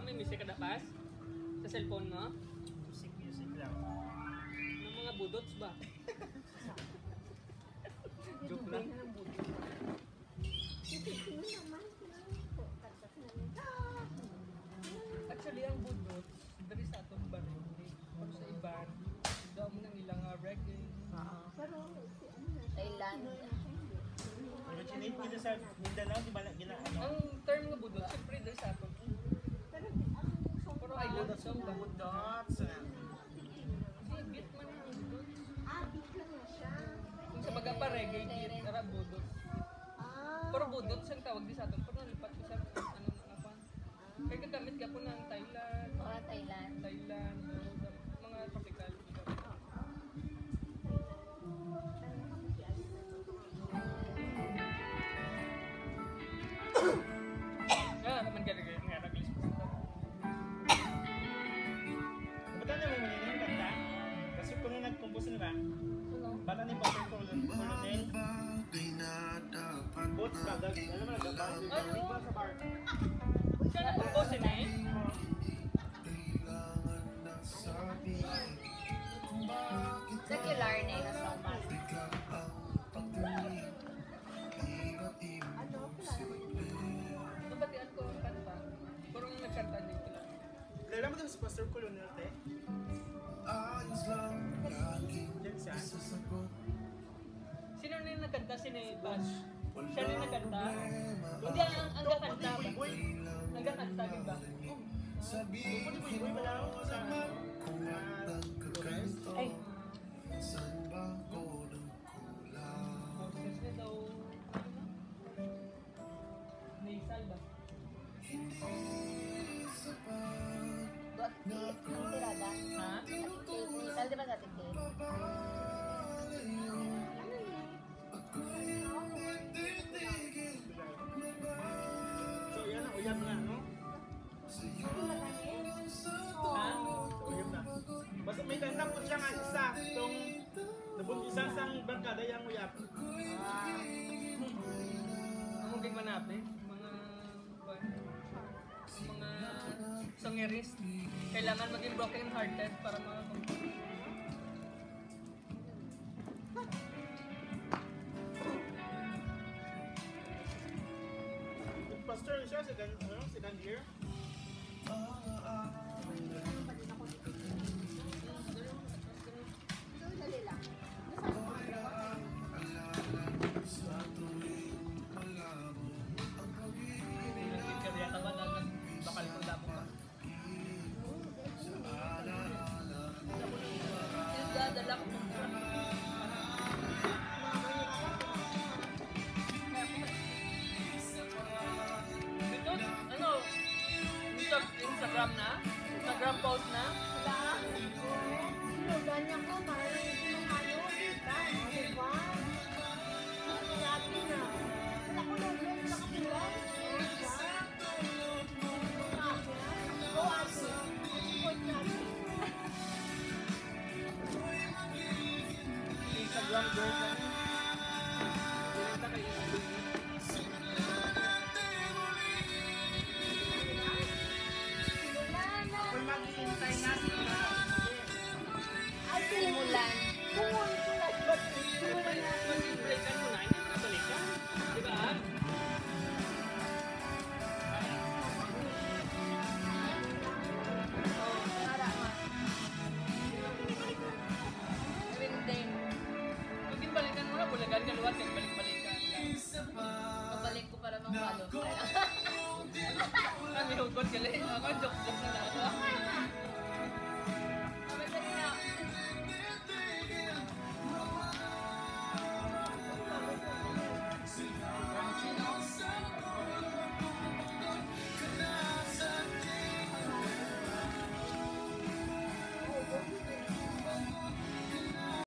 May music ka dapas? Sa cellphone mo? Music lang. Ng mga budots ba? Joke lang. Actually, ang budots, dari sa atong baril. Pero sa iban, daw mo nang ilang reggae. Thailand. Pero chinit kita sa Mindanao, di ba gina ano? Ang term nga budot, siyempre dari sa aton. Pero island song ba? Budots. Kasi beat man ang budot. Kung sa baga pa reggae, beat, tara budot. Pero budot siyang tawag di sa aton. Pero nalipat ko sa ano mga pan. Kaya gagamit ka po ng Thailand. Thailand. Thailand, mga tropical. Naman gano'n nga nag-list ko sa Ba't ano mo muli yung kanta? Kasi kung nag-compose na ba? Bala ni Pastor Colonel. Boats ka, alam mo nag-bar. Di ba sa bar? siya nag-compose na eh. Secular na yung song ba? Nabatian ko ang kanta. Pero ang nagkanta din ko lang. Kailan mo si Pastor Colonel, te? Diyan siya. Sino na yung nagkanta? Sino yung Bash? Siya na yung nagkanta? Hindi, ang gakanta ba? Ang gakanta, di ba? Buboy ba lang sa Lores? Ay! Kasi daw... Nasal ba? Ang tirada. Ha? Nisal, di ba sa titik? So yan ang uyab na, no? Ha? Uyab na. Basta may kanta po siya nga isa. Itong nabuntisan sang barkada yung uyab. Ang hindi manapin, mga songerist, kailangan maging broken hearted para makakompose. Pastor siya, second year. Kaya naman ang bakal ko lang ba? Yung dadala ko ng dito, ano, Instagram na? Instagram post na? Ganyan ko, parang yung ano, diba? Diba? Grabe na. Ako lang yun, nakapila. Go, ate. Support natin. Instagram girl na. Direkta kayo sa Kung maghihintay na sila. At Simulan. Kung tulad ba? Simulan na. mag-breakan mo na, hindi mo nabalikan. Di ba? Para ma. Winday. Maging balikan mo na, bulagan ka luwat, kaya balik-balikan. Pabalik ko para mang follow. Kami hugot ka lang. Ako, joke-joke na lang.